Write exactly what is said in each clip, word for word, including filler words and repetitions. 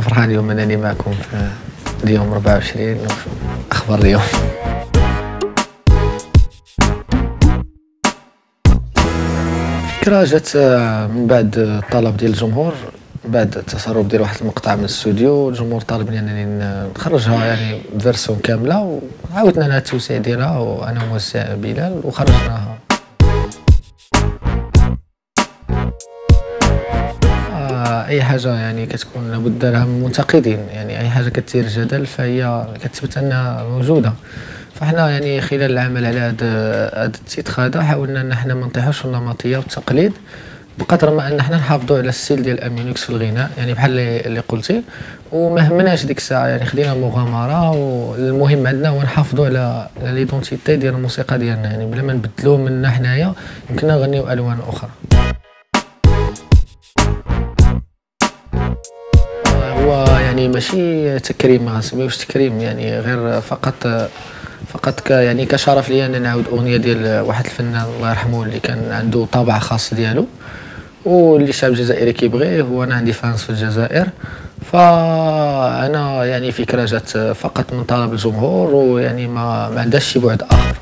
فرحان اليوم انني معكم في اليوم أربعة وعشرين اخبار اليوم. الفكرة جات من بعد الطلب ديال الجمهور، بعد التسرب ديال واحد المقطع من الاستوديو. الجمهور طالبني انني نخرجها يعني فيرسيون كامله، وعاودنا لها التوسيع ديالها وانا موزع بلال وخرجناها. اي حاجه يعني كتكون لابد لها من المنتقدين، يعني اي حاجه كتثير جدل فهي كتثبت انها موجوده. فاحنا يعني خلال العمل على هذا هذا التيتر هذا حاولنا ان احنا ما نطيحوش النمطيه والتقليد، بقدر ما ان احنا نحافظوا على الستيل ديال امينوكس في الغناء، يعني بحال اللي قلتي، وما همناش ديك الساعه يعني خدينا المغامره. والمهم عندنا هو نحافظوا على ليدونتيتي ديال الموسيقى ديالنا، يعني بلا ما نبدلوا منا حنايا يمكننا نغنيو الوان اخرى. هو يعني ماشي تكريم، ما نسميوش تكريم، يعني غير فقط فقط ك يعني كشرف ليا ان نعاود اغنيه ديال واحد الفنان الله يرحمه اللي كان عنده طابع خاص ديالو واللي الشعب الجزائري كيبغيه. هو انا عندي فانس في الجزائر، فانا يعني فكره جات فقط من طلب الجمهور، ويعني ما ما عندهاش شي بعد اخر.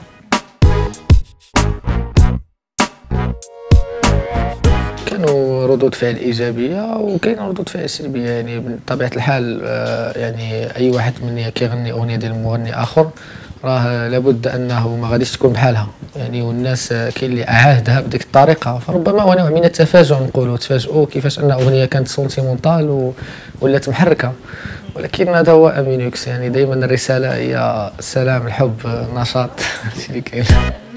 كانوا ردود فعل ايجابيه وكاين ردود فعل سلبيه، يعني بطبيعه الحال يعني اي واحد مني كيغني اغنيه ديال مغني اخر راه لابد انه ما غاديش تكون بحالها، يعني والناس كاين اللي اعاهدها بديك الطريقه، فربما هو نوع من التفاجؤ، نقولوا تفاجئوا كيفاش ان اغنيه كانت سونتيمونتال و... ولات محركه. ولكن هذا هو امينوكس، يعني دائما الرساله هي السلام، الحب، النشاط، هادشي اللي كاين.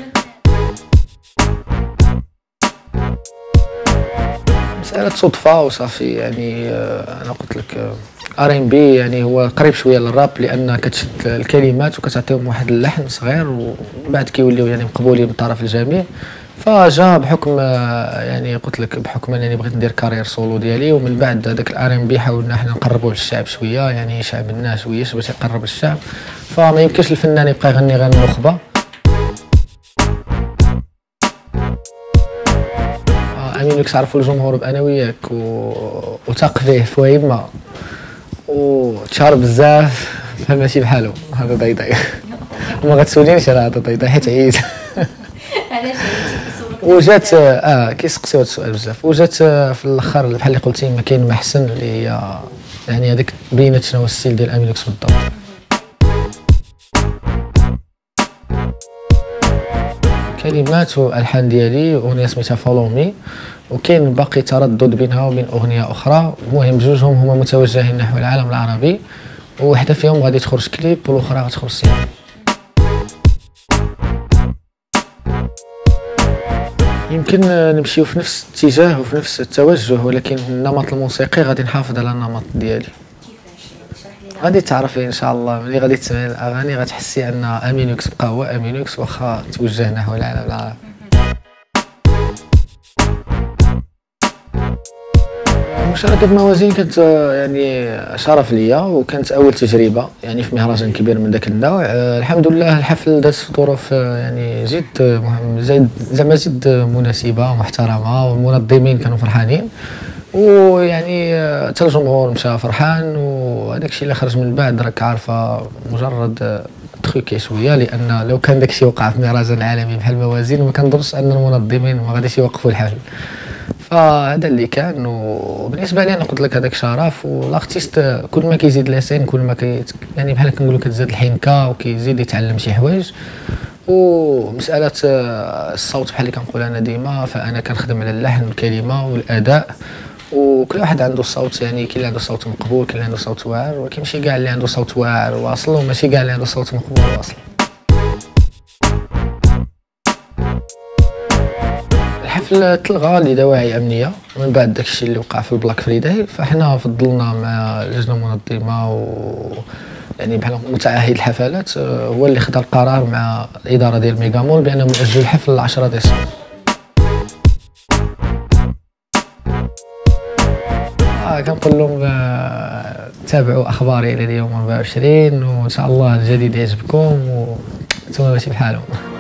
مسألة صدفة وصافي، يعني أنا قلت لك ار ام بي يعني هو قريب شوية للراب، لأن كتشد الكلمات وكتعطيهم واحد اللحن صغير وبعد كيوليو يعني مقبولين من طرف الجميع. فجا بحكم يعني قلت لك بحكم أنني بغيت ندير كارير سولو ديالي، ومن بعد هذاك الار ام بي حاولنا حنا نقربوه للشعب شوية، يعني شعب الناس شوية باش يقرب للشعب. فما يمكنش الفنان يبقى يغني غير النخبة. امينوكس عرفوا الجمهور بانا وياك و... وثاق فيه فوايما وتشهر بزاف، فماشي بحالو هذا ضيضاي. وما غتسولينيش على هذا ضيضاي حيت عييت. علاش وجات اه كيسقسيو هذا السؤال بزاف، وجات في الاخر بحال اللي قلتي ما كاين ما احسن اللي هي يعني هذيك بينت شنو هو الستيل ديال امينوكس بالضبط. كلمات والحان ديالي اغنيه سميتها فولو مي، وكاين باقي تردد بينها وبين اغنيه اخرى. المهم جوجهم هما متوجهين نحو العالم العربي، وحده فيهم غادي تخرج كليب والاخرى غتخرج سينما. يمكن نمشيو في نفس الاتجاه وفي نفس التوجه، ولكن النمط الموسيقي غادي نحافظ على النمط ديالي. غادي تعرفي ان شاء الله ملي غادي تسمعي الاغاني غتحسي ان امينوكس بقى هو امينوكس واخا توجه نحو العالم العربي. مشاركة موازين كانت يعني شرف ليا، وكانت اول تجربه يعني في مهرجان كبير من ذاك النوع. الحمد لله الحفل داز في ظروف يعني جد زيد زعما جد مناسبه ومحترمه، والمنظمين كانوا فرحانين، ويعني حتى الجمهور مشى فرحان. وهذاك الشيء اللي خرج من بعد راك عارفه مجرد تخوكي شويه، لان لو كان داك الشيء وقع في مهرجان عالمي بحال موازين ما كنظنش ان المنظمين ما غاديش يوقفوا الحفل. فهذا اللي كان. وبالنسبه لي انا قلت لك هذاك شرف، والارتيست كل ما كيزيد لاسين كل ما كي يعني بحال كنقولوا كتزاد الحنكه وكيزيد يتعلم شي حوايج. ومساله الصوت بحال اللي كنقول انا ديما، فانا كنخدم على اللحن والكلمه والاداء، وكل واحد عنده الصوت، يعني كاين اللي عنده صوت مقبول كاين اللي عنده صوت واعر، ولكن ماشي كاع اللي عنده صوت واعر واصل، وماشي كاع اللي عنده صوت مقبول واصل. الحفل تلغى لدواعي امنيه من بعد داكشي اللي وقع في البلاك فريداي، فاحنا فضلنا مع اللجنه المنظمه و يعني بحال متعهد الحفلات هو اللي خدا القرار مع الاداره ديال ميغامول بانهم ياجلوا الحفل ل عشرة ديسمبر. آه كنقول لهم تابعوا اخباري الى اليوم أربعة وعشرين، وان شاء الله الجديد يعجبكم وانتم ماشي بحالهم.